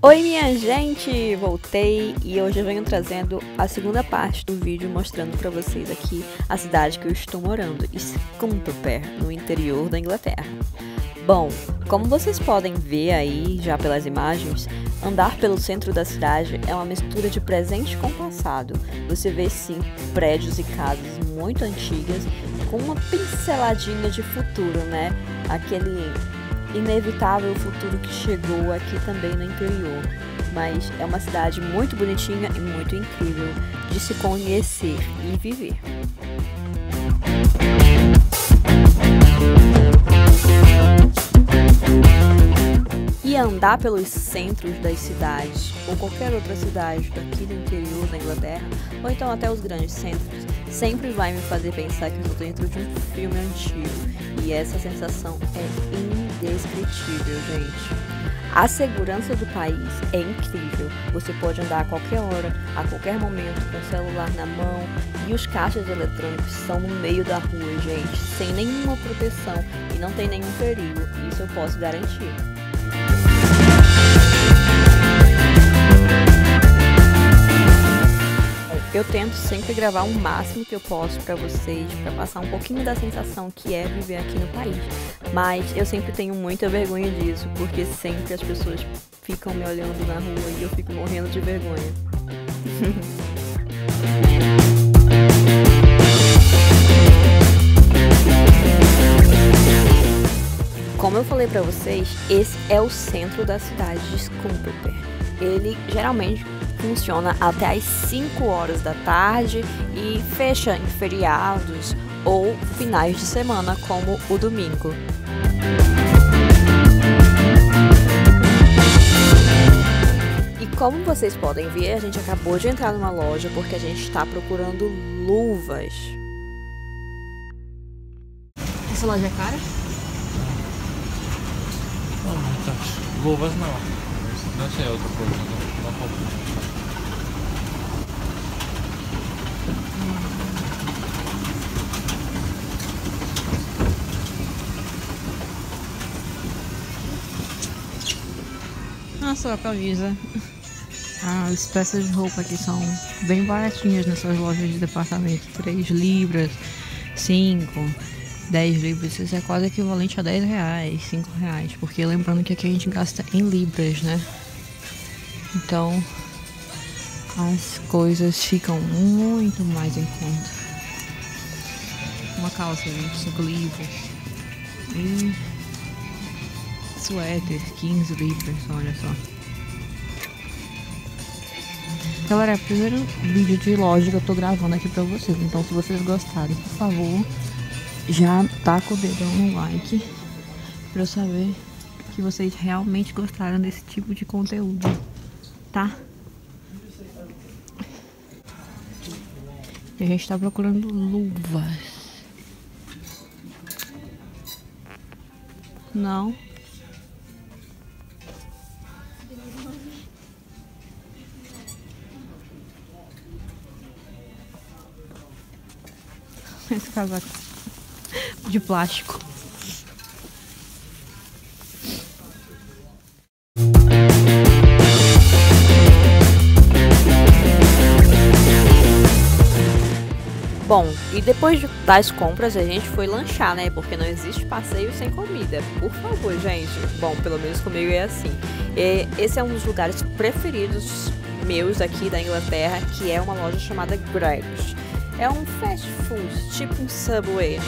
Oi minha gente, voltei e hoje eu venho trazendo a segunda parte do vídeo mostrando pra vocês aqui a cidade que eu estou morando, Scunthorpe, no interior da Inglaterra. Bom, como vocês podem ver aí já pelas imagens, andar pelo centro da cidade é uma mistura de presente com passado. Você vê sim prédios e casas muito antigas com uma pinceladinha de futuro, né? Aquele inevitável futuro que chegou aqui também no interior, mas é uma cidade muito bonitinha e muito incrível de se conhecer e viver. E andar pelos centros das cidades ou qualquer outra cidade daqui do interior da Inglaterra, ou então até os grandes centros, sempre vai me fazer pensar que eu estou dentro de um filme antigo, e essa sensação é indescritível, gente. A segurança do país é incrível. Você pode andar a qualquer hora, a qualquer momento, com o celular na mão, e os caixas eletrônicos são no meio da rua, gente, sem nenhuma proteção e não tem nenhum perigo. Isso eu posso garantir. Eu tento sempre gravar o máximo que eu posso pra vocês, pra passar um pouquinho da sensação que é viver aqui no país. Mas eu sempre tenho muita vergonha disso, porque sempre as pessoas ficam me olhando na rua e eu fico morrendo de vergonha. Como eu falei pra vocês, esse é o centro da cidade de Scunthorpe. Ele geralmente funciona até às 5 horas da tarde e fecha em feriados ou finais de semana, como o domingo. E como vocês podem ver, a gente acabou de entrar numa loja porque a gente está procurando luvas. Essa loja é cara? Não, muitas luvas não. Não sei outra coisa, não comprei. Nossa, a camisa. As peças de roupa aqui são bem baratinhas nessas lojas de departamento. 3 libras, 5, 10 libras. Isso é quase equivalente a 10 reais, 5 reais. Porque lembrando que aqui a gente gasta em libras, né? Então as coisas ficam muito mais em conta. Uma calça, 25 libras. E suéter, 15 libras, olha só. Galera, é o primeiro vídeo de loja que eu tô gravando aqui pra vocês. Então se vocês gostarem, por favor, já taca o dedão no like pra eu saber que vocês realmente gostaram desse tipo de conteúdo, tá? E a gente tá procurando luvas. Não. Esse casaco de plástico. Bom, e depois das compras a gente foi lanchar, né? Porque não existe passeio sem comida. Por favor, gente. Bom, pelo menos comigo é assim. Esse é um dos lugares preferidos meus aqui da Inglaterra, que é uma loja chamada Greggs. É um fast food, tipo um Subway.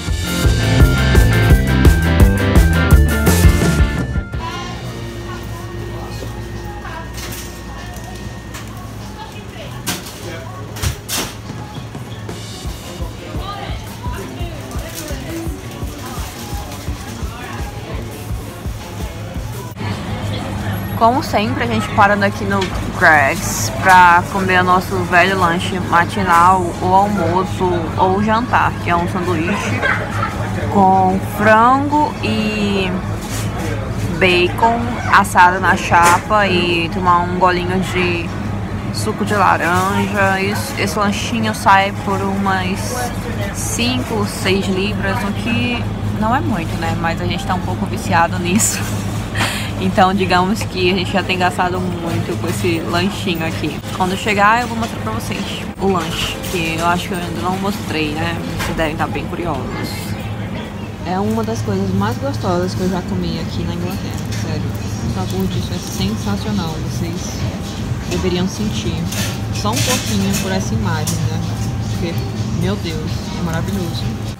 Como sempre, a gente parando aqui no Greggs pra comer o nosso velho lanche matinal, ou almoço, ou jantar, que é um sanduíche com frango e bacon assado na chapa e tomar um golinho de suco de laranja. Esse lanchinho sai por umas 5, 6 libras, o que não é muito, né? Mas a gente tá um pouco viciado nisso. Então, digamos que a gente já tem gastado muito com esse lanchinho aqui. Quando chegar, eu vou mostrar pra vocês o lanche, que eu acho que eu ainda não mostrei, né? Vocês devem estar bem curiosos. É uma das coisas mais gostosas que eu já comi aqui na Inglaterra, sério. O sabor disso é sensacional, vocês deveriam sentir. Só um pouquinho por essa imagem, né? Porque, meu Deus, é maravilhoso.